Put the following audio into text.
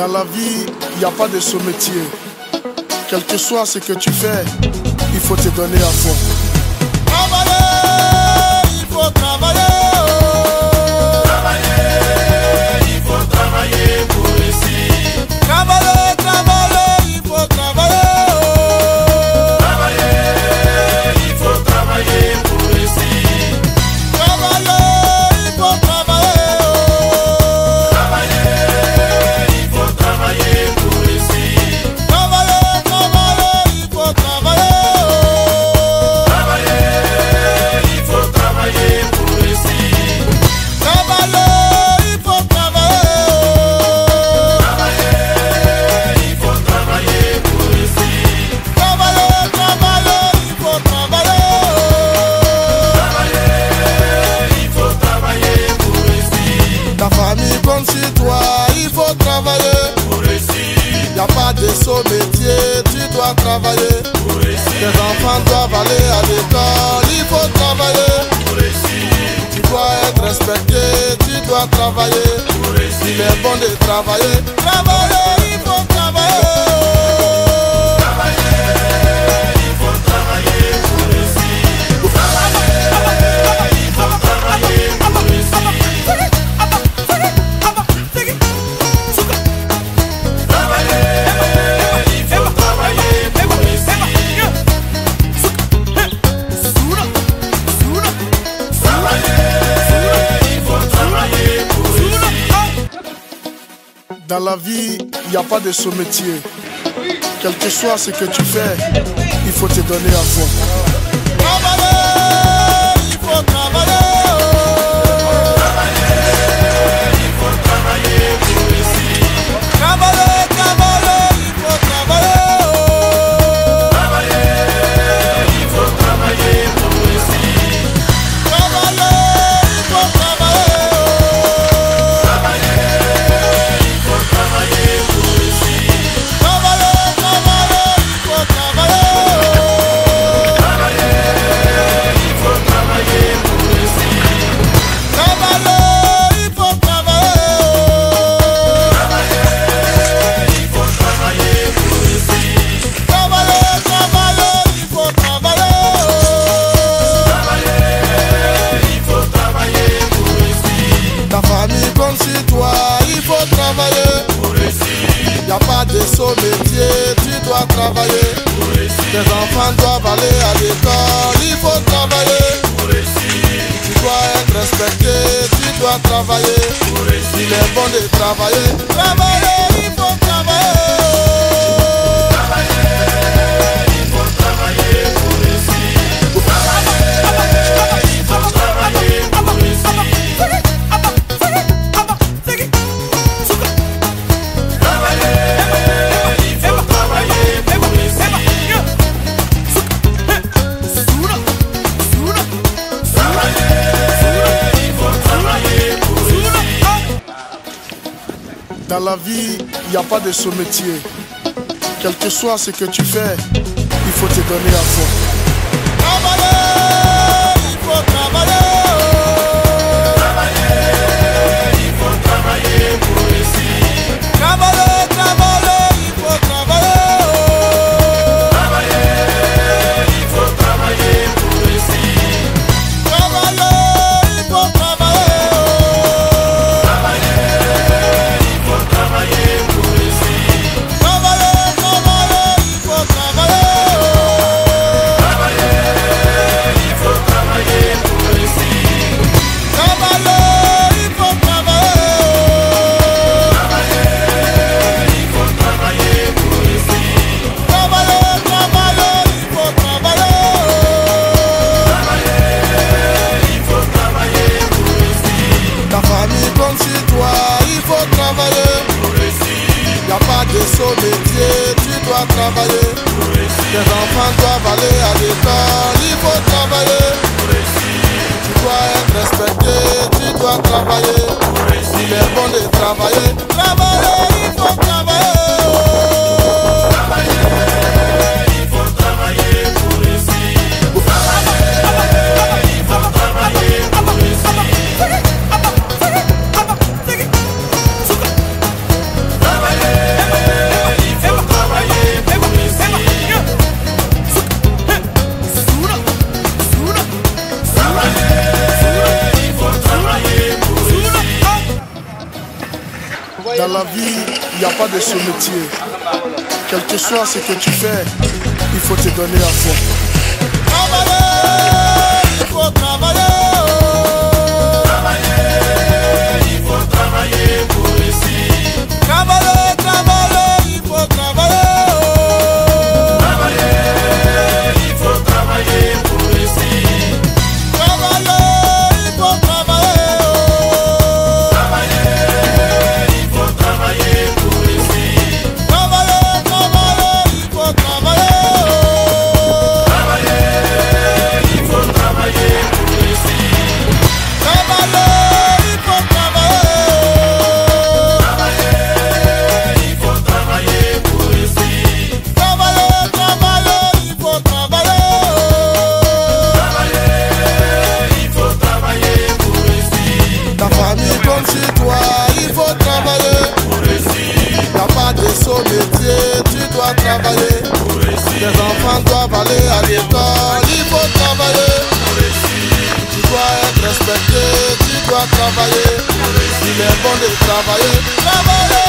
Dans la vie, il n'y a pas de sous-métier. Quel que soit ce que tu fais, il faut te donner à fond. Travailler, il faut travailler. Travailler, il faut travailler pour réussir. Travailler, travailler, il faut travailler. Travailler, il faut travailler pour réussir. Travailler, il faut travailler. Travailler, il faut travailler pour réussir. Travailler, travailler, il faut travailler. Travailler, il faut travailler pour réussir. Travailler, il faut travailler. Travailler, il faut travailler pour réussir. Travailler, travailler, il faut travailler. Travailler, il faut travailler pour réussir. Ta famille compte sur toi, il faut travailler Pour réussir, y a pas de sous-métier, tu dois travailler. pour réussir, Tes enfants doivent aller à l'école, il faut travailler. pour réussir, Tu dois être respecté, tu dois travailler. pour Il réussir. est bon de travailler. Travailler, il faut travailler. Travailler, il faut travailler pour réussir. Travailler, il faut travailler pour réussir. Travailler, il faut travailler pour réussir. Travailler, il faut travailler pour réussir. Dans la vie, il n'y a pas de sous-métier. Quel que soit ce que tu fais, il faut te donner à fond. Travailler, il faut travailler. Travailler, il faut travailler pour réussir. Travailler, travailler, il faut travailler. Travailler, il faut travailler pour réussir. Travailler, il faut travailler. Travailler, il faut travailler pour réussir. Travailler, travailler, il faut travailler. Travailler, il faut travailler pour réussir. Travailler, il faut travailler. Travailler, il faut travailler pour réussir. Travailler, travailler, il faut travailler. Travailler, il faut travailler pour réussir. Ta famille compte sur toi, il faut travailler. Pour réussir, Y a pas de sous-métier, tu dois travailler. pour réussir, Tes enfants doivent aller à l'école, il faut travailler. pour réussir, Tu dois être respecté, tu dois travailler. pour Il réussir. est bon de travailler. Travailler, il faut travailler. Travailler, il faut travailler pour réussir. Travailler, il faut travailler pour réussir. Travailler, il faut travailler pour réussir. Travailler, il faut travailler pour réussir. Dans la vie, il n'y a pas de sous-métier. Quel que soit ce que tu fais, il faut te donner à fond. Travailler, il faut travailler. Travailler, il faut travailler pour réussir. Travailler, travailler, il faut travailler. Travailler, il faut travailler pour réussir. Travailler, il faut travailler. Travailler, il faut travailler pour réussir. Travailler, travailler, il faut travailler. Travailler, il faut travailler pour réussir. Travailler, il faut travailler. Travailler, il faut travailler pour réussir. Travailler, travailler, il faut travailler. Travailler, il faut travailler pour réussir. Ta famille compte sur toi, il faut travailler. Pour réussir, Y a pas de sous-métier, tu dois travailler. pour réussir, Tes enfants doivent aller à l'école, il faut travailler. pour réussir, Tu dois être respecté, tu dois travailler. pour Il réussir. est bon de travailler. Travailler, il faut travailler. Travailler, il faut travailler pour réussir. Travailler, il faut travailler pour réussir. Travailler, pas de sous-métier. Quel que soit ce que tu fais, il faut te donner à fond. Travailler, il faut travailler. Travailler, il faut travailler pour réussir. Travailler, travailler, il faut travailler. Travailler, il faut travailler pour réussir. Travailler, il faut travailler. Travailler, il faut travailler pour réussir. Travailler, travailler, il faut travailler. Travailler, il faut travailler pour réussir. Travailler, il faut travailler. Travailler, il faut travailler pour réussir. Travailler, travailler, il faut travailler. Travailler, il faut travailler pour réussir. Ta famille comme chez toi, il faut travailler. Pour réussir, T'as pas de sous-métier, tu dois travailler. pour réussir, Les enfants doivent aller à l'école, il faut travailler. pour réussir, Tu dois être respecté, tu dois travailler. Il est bon de travailler, travailler.